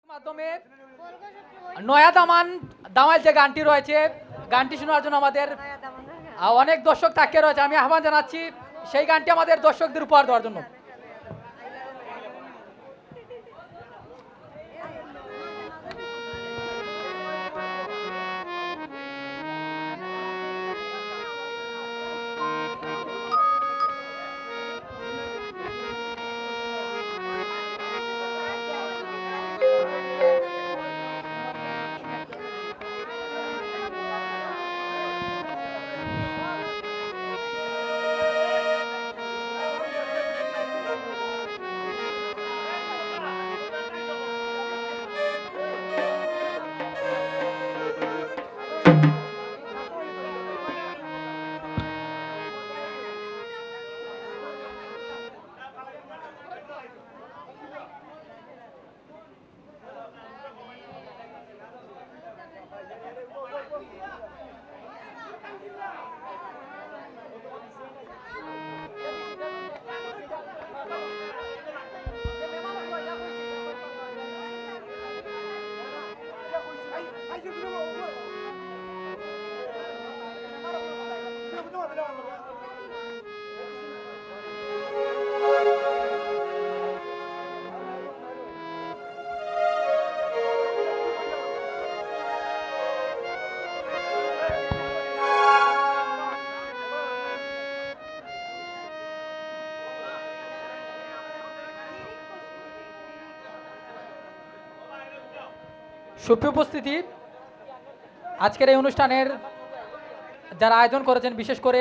মাধ্যমে নয়া দামান দামাইল যে গানটি রয়েছে, গানটি শোনার জন্য আমাদের অনেক দর্শক তাকিয়ে রয়েছে। আমি আহ্বান জানাচ্ছি সেই গানটি আমাদের দর্শকদের উপহার দেওয়ার জন্য। সুপ্রিয় উপস্থিতি, আজকের এই অনুষ্ঠানের যারা আয়োজন করেছেন, বিশেষ করে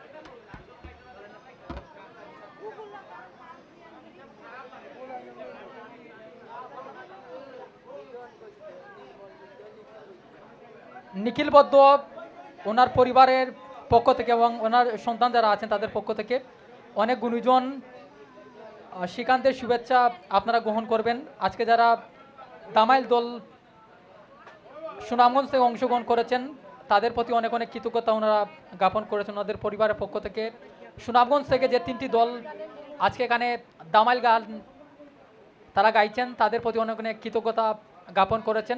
নিখিল বদ্দ, ওনার পরিবারের পক্ষ থেকে এবং ওনার সন্তান যারা আছেন তাদের পক্ষ থেকে অনেক গুণীজন শ্রীকান্তের শুভেচ্ছা আপনারা গ্রহণ করবেন। আজকে যারা দামাইল দল সুনামগঞ্জ থেকে অংশগ্রহণ করেছেন তাদের প্রতি অনেক অনেক কৃতজ্ঞতা ওনারা জ্ঞাপন করেছেন। ওনাদের পরিবারের পক্ষ থেকে সুনামগঞ্জ থেকে যে তিনটি দল আজকে এখানে দামাইল গান তারা গাইছেন তাদের প্রতি অনেক অনেক কৃতজ্ঞতা জ্ঞাপন করেছেন।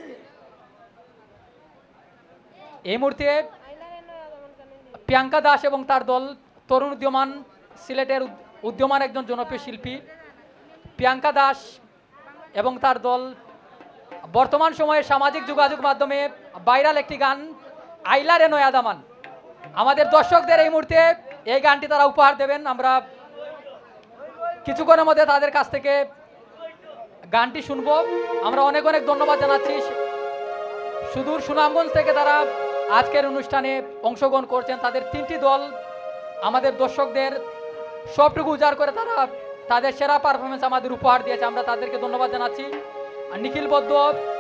এই মুহূর্তে প্রিয়াঙ্কা দাস এবং তার দল তরুণ উদীয়মান, সিলেটের উদীয়মান একজন জনপ্রিয় শিল্পী প্রিয়াঙ্কা দাস এবং তার দল বর্তমান সময়ে সামাজিক যোগাযোগ মাধ্যমে ভাইরাল একটি গান আইলারে নয়া দামান, আমাদের দর্শকদের এই মুহূর্তে এই গানটি তারা উপহার দেবেন। আমরা কিছুক্ষণের মধ্যে তাদের কাছ থেকে গানটি শুনবো। আমরা অনেক অনেক ধন্যবাদ জানাচ্ছি সুদূর সুনামগঞ্জ থেকে তারা আজকের অনুষ্ঠানে অংশগ্রহণ করছেন। তাদের তিনটি দল আমাদের দর্শকদের সবটুকু উজাড় করে তারা তাদের সেরা পারফরমেন্স আমাদের উপহার দিয়েছে। আমরা তাদেরকে ধন্যবাদ জানাচ্ছি। নিখিল বদ্দ,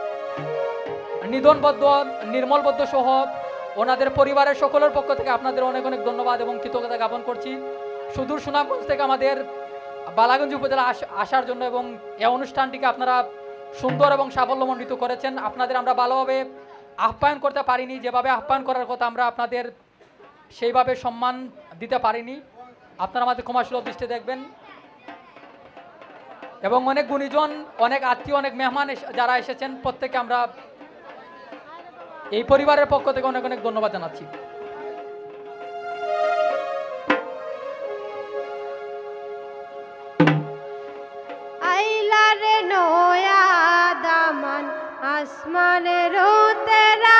নিধন বদ্দ, নির্মল বদ্দ সহ ওনাদের পরিবারের সকলের পক্ষ থেকে আপনাদের অনেক অনেক ধন্যবাদ এবং কৃতজ্ঞতা জ্ঞাপন করছি। সুদূর সুনামগঞ্জ থেকে আমাদের বালাগঞ্জ উপজেলা আসার জন্য এবং এই অনুষ্ঠানটিকে আপনারা সুন্দর এবং সাফল্যমণ্ডিত করেছেন। আপনাদের আমরা ভালোভাবে আহ্বায়ন করতে পারিনি, যেভাবে আহ্বায়ন করার কথা আমরা আপনাদের সেইভাবে সম্মান দিতে পারিনি। আপনারা আমাদের ক্ষমাসুলভ দৃষ্টি দেখবেন এবং অনেক গুণীজন, অনেক আত্মীয়, অনেক মেহমান যারা এসেছেন প্রত্যেকে আমরা এই পরিবারের পক্ষ থেকে অনেক অনেক ধন্যবাদ জানাচ্ছি। আইলারে নয়া দামান আসমানের তেরা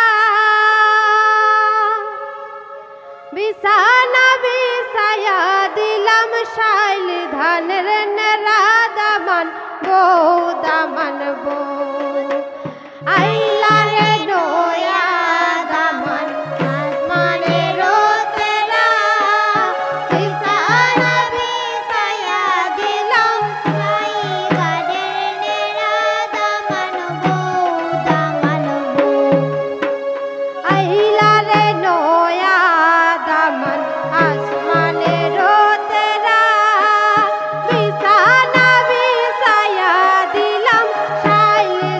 বিছানা বিছায়া দিলাম শাইল ধানের নেরা দামান বউ দামান বউ আইলারে নয়া দামান আসমানের তেরা বিছানা বিছায়া দিলাম শাইল ধানের নেরা দামান বউ দামান বউ আইলারে নয়া দামান আসমানের তেরা বিছানা বিছায়া দিলাম শাইল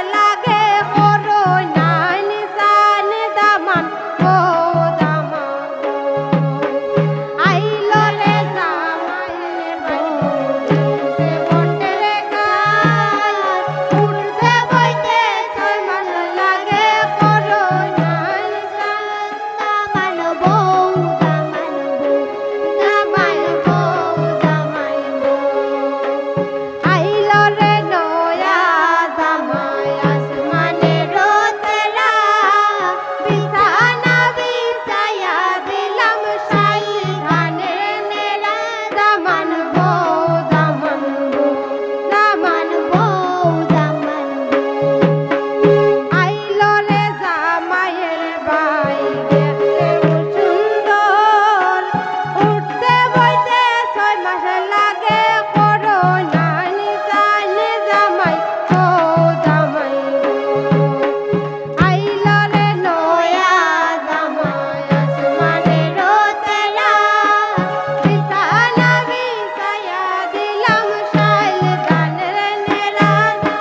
লাগে করো নান সান দামান ও দামা আইলো রে জামাইয়ের বউ সে বন্টের গাল উঠতে বইতে 6 মাস লাগে করো নান সান দামান বউ দামান বউ আইলো রে নয়া জামাই আসমানের তেরা বিছানা বিছায়া দিলাম সাই ধানের নেরা দামান বউ দামান বউ দামান বউ দামান আইলো রে জামাইয়ের বাই দেখতে সুন্দর উঠতে বইতে 6 মাস লাগে করো নানি জানি জামাই ও জামাই আইলো রে নয়া জামাই আসমানের তেরা বিছানা বিছায়া দিলাম শাইল ধানের নেরা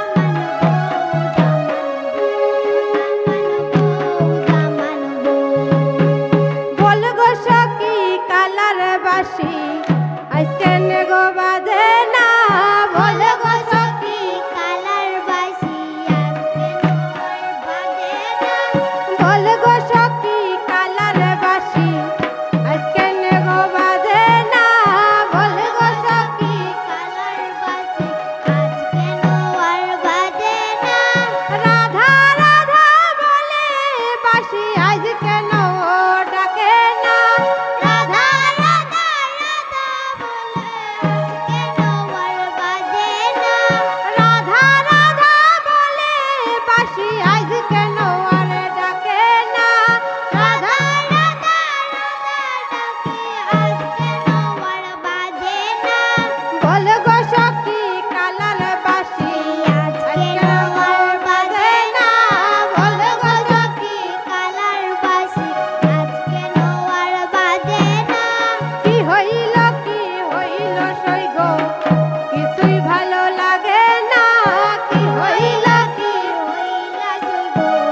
বল গো সখী কালার বাসি আজকে নেগো বাজে না বল গো সখী কালার বাসি আজকে বাজে না বল গো সখী কালার বাসি আজকে নেগো বাজে না বল গো সখী কালার বাসি আজকে নোয়ার বাজে না রাধা রাধা বলে বাসি আজকে নো ডাকে না রাধা রাধা রাধা বলে আজকে নোয়ার বাজে না রাধা রাধা বলে বাসি আজকে নোয়ার ডাকে না রাধা রাধা রাধা ডাকে আজকে নোয়ার বাজে না বল গো সখী কালার বাসি আজকে নোয়ার বাজে না বল গো সখী কালার বাসি আজকে নোয়ার বাজে না কি হইল সই গো কিছুই ভালো লাগে না কি হইল সই গো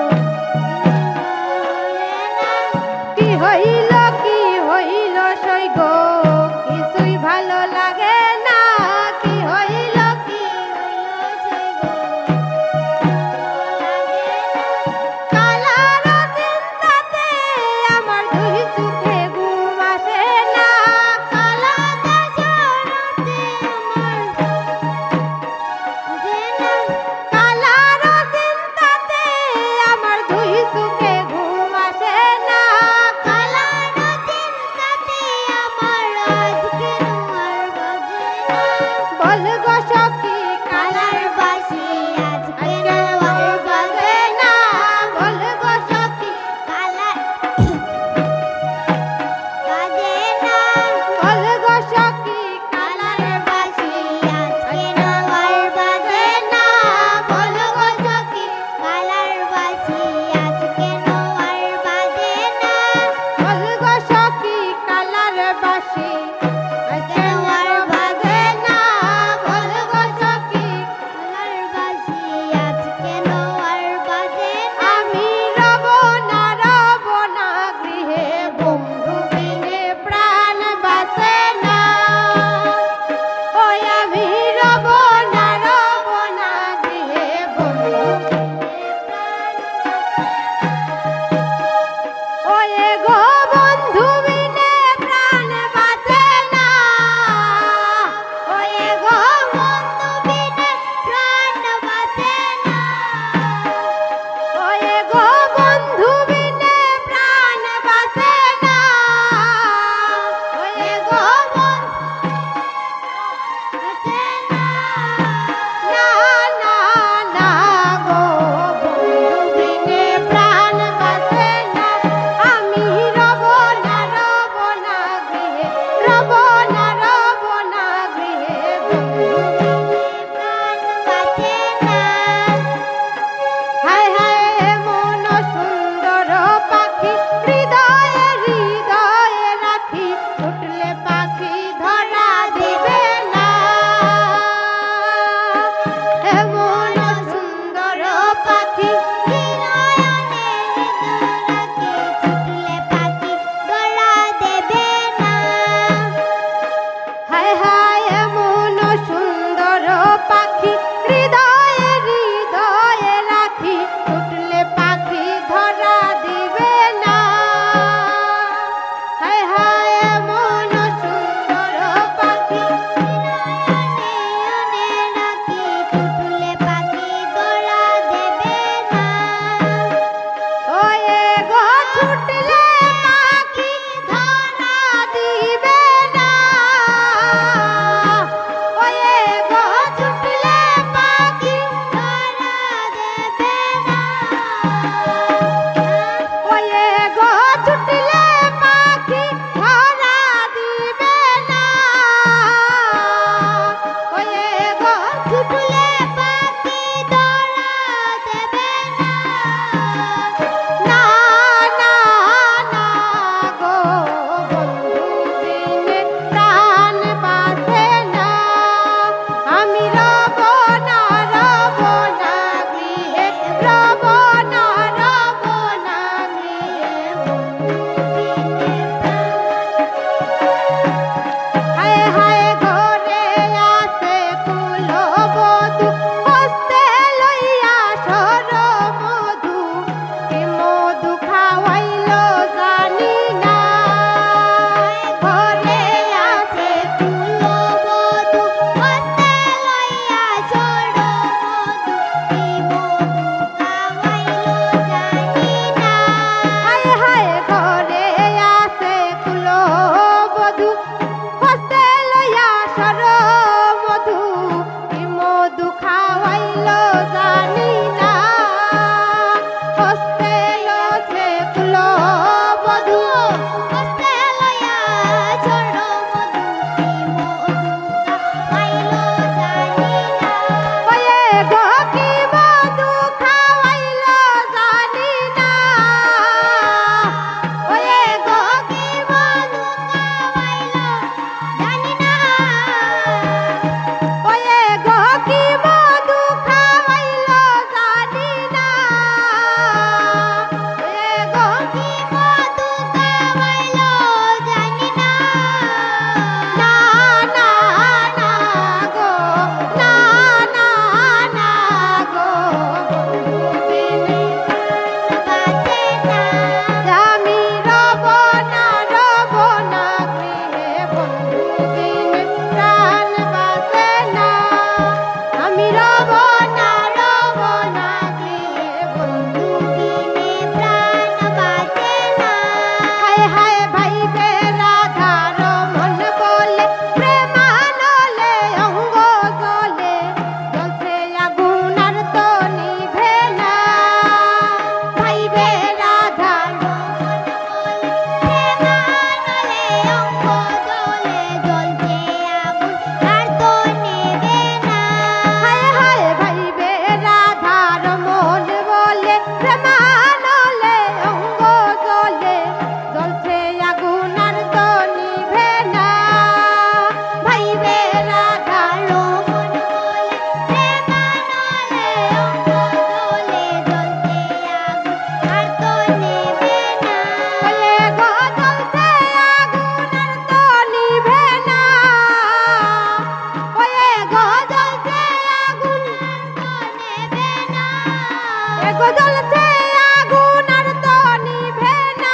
এগো জ্বলছে আগুন আর তো নিভে না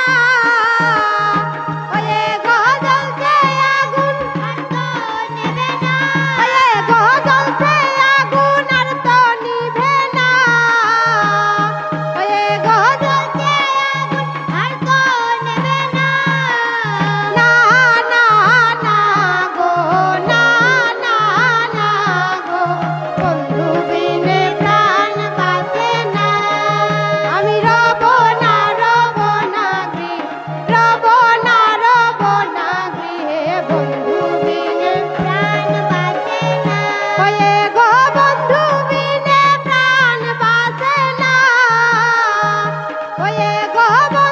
ওই এগো জ্বলছে আগুন আর তো নিভে না ওই এগো জ্বলছে আগুন আর তো নিভে না ওই এগো জ্বলছে আগুন আর তো নিভে না না না না গো না না না গো বন্ধু বিনে প্রাণ বাঁচে না আমি রব না গৃহে রব না গৃহে বন্ধু বিনে প্রাণ বাঁচে না ওয়ে গো বন্ধু বিনে প্রাণ বাঁচে না ওয়ে গো